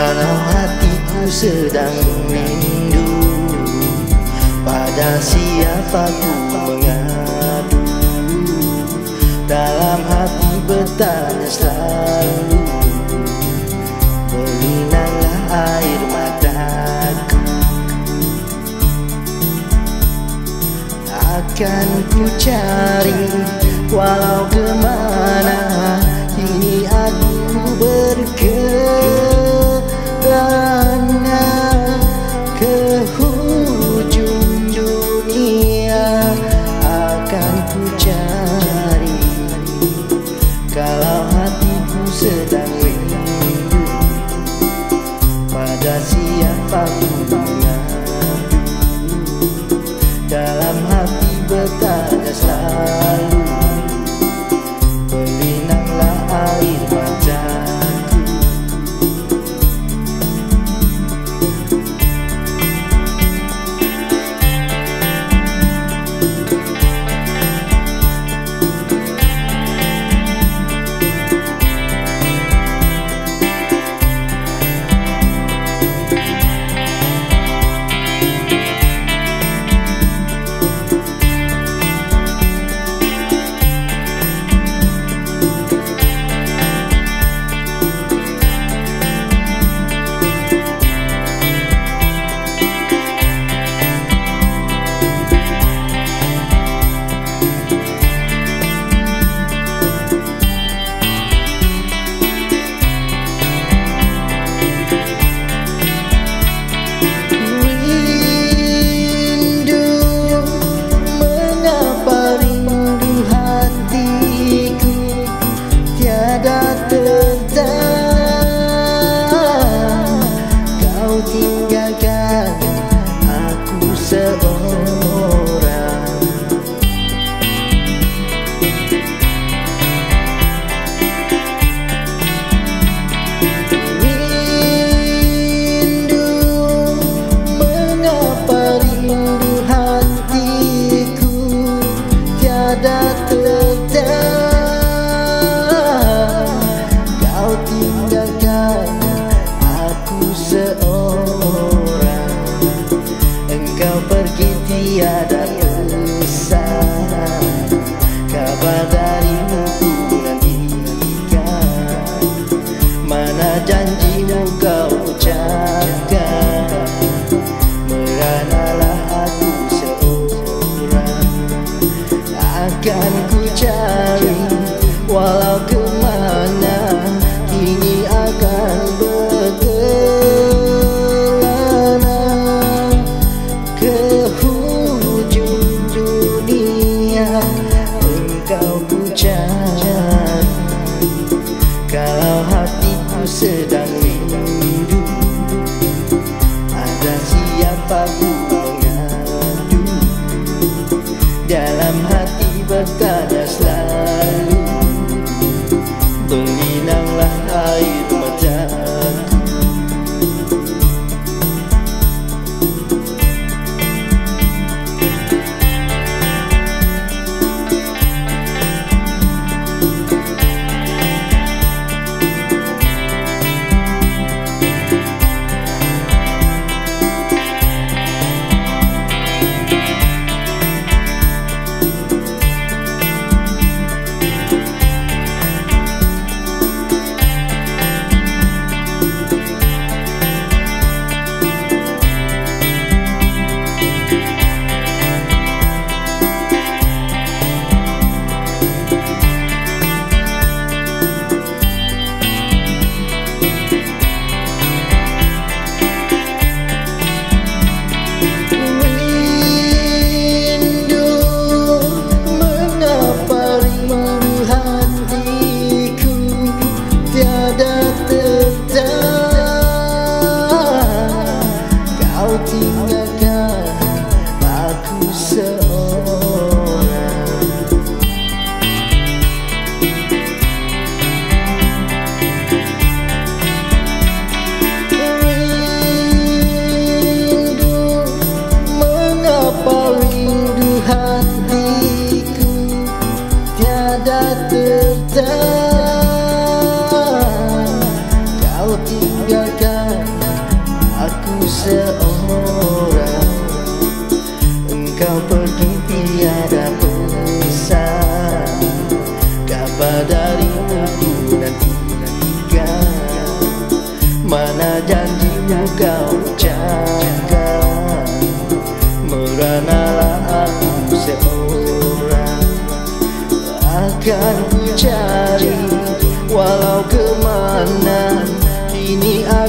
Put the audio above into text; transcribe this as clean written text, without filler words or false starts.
Kalau hatiku sedang rindu, pada siapa ku mengadu? Dalam hati bertanya selalu, berlinanglah air mataku. Akan ku cari walau kemana, kini aku berkelana ke hujung dunia. Akan ku cari kalau hatiku sedang rindu, pada siapa ku mengadu? Dalam hati bertanya selalu, berlinanglah air mataku. Engkau pergi tiada pesan, kabar darimu ku nantikan. Mana janjimu kau ucapkan, meranalah aku seorang. Akan ku cari walau kemana, kini akan berkelana ke hujung dunia. Engkau ku cari kalau hatiku sedang rindu, ada siapa ku mengadu? Dalam hati bertanya selalu, berlinanglah air mataku. Kau tinggalkan akan ku cari, walau kemana kini